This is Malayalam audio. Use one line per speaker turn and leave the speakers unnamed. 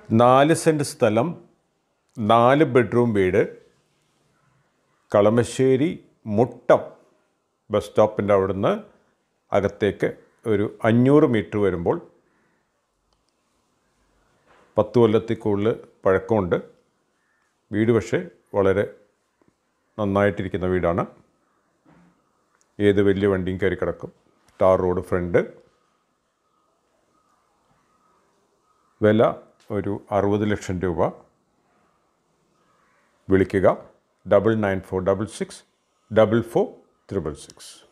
4 സെൻറ്റ് സ്ഥലം, 4 ബെഡ്റൂം വീട്, കളമശ്ശേരി മുട്ടം ബസ് സ്റ്റോപ്പിൻ്റെ അവിടുന്ന് അകത്തേക്ക് ഒരു 500 മീറ്റർ വരുമ്പോൾ 10 കൊല്ലത്തിൽ കൂടുതൽ പഴക്കമുണ്ട്. വീട് പക്ഷേ വളരെ നന്നായിട്ടിരിക്കുന്ന വീടാണ്. ഏത് വലിയ വണ്ടിയും കയറി കിടക്കും. Tar road front. വില ഒരു 60 ലക്ഷം രൂപ. വിളിക്കുക 9946644666.